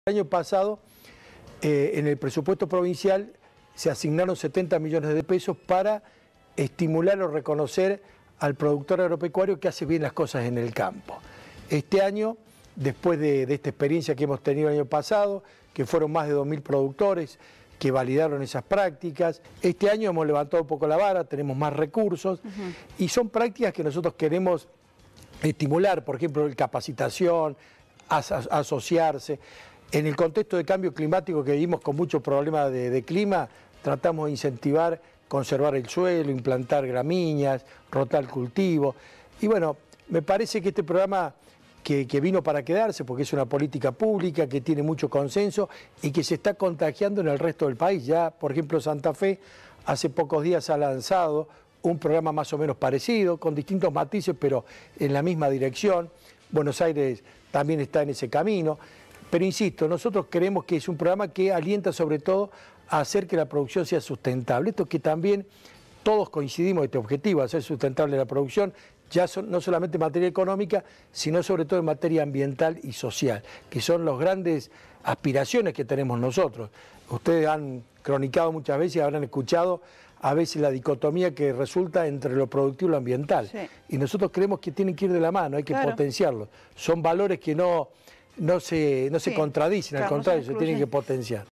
El año pasado, en el presupuesto provincial, se asignaron 70 millones de pesos para estimular o reconocer al productor agropecuario que hace bien las cosas en el campo. Este año, después de esta experiencia que hemos tenido el año pasado, que fueron más de 2.000 productores que validaron esas prácticas, este año hemos levantado un poco la vara, tenemos más recursos, y son prácticas que nosotros queremos estimular, por ejemplo, capacitación, asociarse. En el contexto de cambio climático que vivimos con muchos problemas de clima, tratamos de incentivar, conservar el suelo, implantar gramíneas, rotar el cultivo. Y bueno, me parece que este programa que vino para quedarse, porque es una política pública que tiene mucho consenso y que se está contagiando en el resto del país. Ya, por ejemplo, Santa Fe hace pocos días ha lanzado un programa más o menos parecido, con distintos matices, pero en la misma dirección. Buenos Aires también está en ese camino. Pero insisto, nosotros creemos que es un programa que alienta sobre todo a hacer que la producción sea sustentable. Esto que también todos coincidimos en este objetivo, hacer sustentable la producción, ya no solamente en materia económica, sino sobre todo en materia ambiental y social, que son las grandes aspiraciones que tenemos nosotros. Ustedes han cronicado muchas veces y habrán escuchado a veces la dicotomía que resulta entre lo productivo y lo ambiental. Sí. Y nosotros creemos que tienen que ir de la mano, hay que potenciarlos. Son valores que no se contradicen, al contrario, se tienen que potenciar.